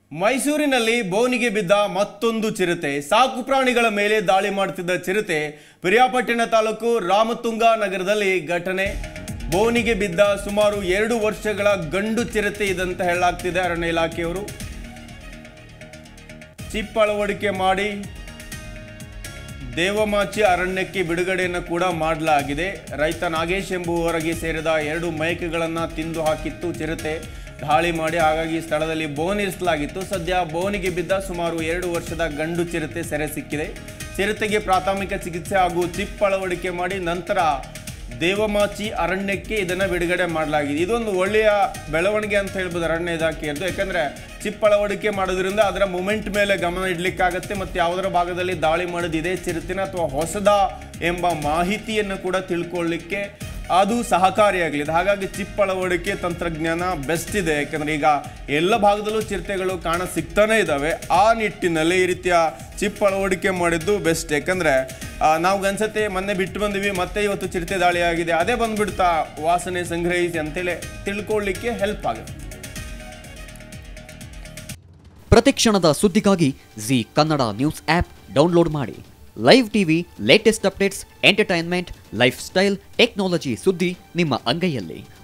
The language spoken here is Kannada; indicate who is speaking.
Speaker 1: ಮೈಸೂರಿನಲ್ಲಿ ಬೋನಿಗೆ ಬಿದ್ದ ಮತ್ತೊಂದು ಚಿರತೆ. ಸಾಕು ಪ್ರಾಣಿಗಳ ಮೇಲೆ ದಾಳಿ ಮಾಡುತ್ತಿದ್ದ ಚಿರತೆ ಪಿರಿಯಾಪಟ್ಟಣ ತಾಲೂಕು ರಾಮತುಂಗ ನಗರದಲ್ಲಿ ಘಟನೆ. ಬೋನಿಗೆ ಬಿದ್ದ ಸುಮಾರು 2 ವರ್ಷಗಳ ಗಂಡು ಚಿರತೆ ಇದಂತ ಹೇಳಲಾಗ್ತಿದೆ. ಅರಣ್ಯ ಇಲಾಖೆಯವರು ಚಿಪ್ ಅಳವಡಿಕೆ ಮಾಡಿ ದೇವಮಾಚಿ ಅರಣ್ಯಕ್ಕೆ ಬಿಡುಗಡೆಯನ್ನು ಕೂಡ ಮಾಡಲಾಗಿದೆ. ರೈತ ನಾಗೇಶ್ ಎಂಬುವವರಿಗೆ ಸೇರಿದ 2 ಮೇಕೆಗಳನ್ನು ತಿಂದು ಹಾಕಿತ್ತು ಚಿರತೆ. ದಾಳಿ ಮಾಡಿ ಹಾಗಾಗಿ ಸ್ಥಳದಲ್ಲಿ ಬೋನಿರಿಸಲಾಗಿತ್ತು. ಸದ್ಯ ಬೋನಿಗೆ ಬಿದ್ದ ಸುಮಾರು 2 ವರ್ಷದ ಗಂಡು ಚಿರತೆ ಸೆರೆ ಸಿಕ್ಕಿದೆ. ಚಿರತೆಗೆ ಪ್ರಾಥಮಿಕ ಚಿಕಿತ್ಸೆ ಹಾಗೂ ಚಿಪ್ ಅಳವಡಿಕೆ ಮಾಡಿ ನಂತರ ದೇವಮಾಚಿ ಅರಣ್ಯಕ್ಕೆ ಇದನ್ನು ಬಿಡುಗಡೆ ಮಾಡಲಾಗಿದೆ. ಇದೊಂದು ಒಳ್ಳೆಯ ಬೆಳವಣಿಗೆ ಅಂತ ಹೇಳ್ಬೋದು ಅರಣ್ಯ ಇಲಾಖೆಯದ್ದು. ಯಾಕಂದರೆ ಚಿಪ್ ಅಳವಡಿಕೆ ಮಾಡೋದ್ರಿಂದ ಅದರ ಮೂಮೆಂಟ್ ಮೇಲೆ ಗಮನ ಇಡಲಿಕ್ಕಾಗತ್ತೆ ಮತ್ತು ಯಾವುದರ ಭಾಗದಲ್ಲಿ ದಾಳಿ ಮಾಡೋದಿದೆ ಚಿರತೆನ ಅಥವಾ ಹೊಸದ ಎಂಬ ಮಾಹಿತಿಯನ್ನು ಕೂಡ ತಿಳ್ಕೊಳ್ಳಿಕ್ಕೆ ಅದು ಸಹಕಾರಿಯಾಗಲಿದೆ. ಹಾಗಾಗಿ ಚಿಪ್ ಅಳವಡಿಕೆ ತಂತ್ರಜ್ಞಾನ ಬೆಸ್ಟ್ ಇದೆ. ಯಾಕಂದರೆ ಈಗ ಎಲ್ಲ ಭಾಗದಲ್ಲೂ ಚಿರತೆಗಳು ಕಾಣ ಸಿಗ್ತಾನೆ ಇದ್ದಾವೆ. ಆ ನಿಟ್ಟಿನಲ್ಲಿ ಈ ರೀತಿಯ ಚಿಪ್ ಅಳವಡಿಕೆ ಮಾಡಿದ್ದು ಬೆಸ್ಟ್. ಯಾಕಂದರೆ ನಾವು ಅನ್ಸತ್ತೆ ಮೊನ್ನೆ ಬಿಟ್ಟು ಬಂದಿವಿ, ಮತ್ತೆ ಇವತ್ತು ಚಿರತೆ ದಾಳಿ ಆಗಿದೆ, ಅದೇ ಬಂದ್ಬಿಡ್ತಾ ವಾಸನೆ ಸಂಗ್ರಹಿಸಿ ಅಂತೇಳಿ ತಿಳ್ಕೊಳ್ಳಿಕ್ಕೆ ಹೆಲ್ಪ್ ಆಗುತ್ತೆ.
Speaker 2: ಪ್ರತಿಕ್ಷಣದ ಸುದ್ದಿಗಾಗಿ Zee Kannada news app download ಮಾಡಿ. Live TV, latest updates, entertainment, life style, technology ಸುದ್ದಿ ನಿಮ್ಮ ಅಂಗೈಯಲ್ಲಿ.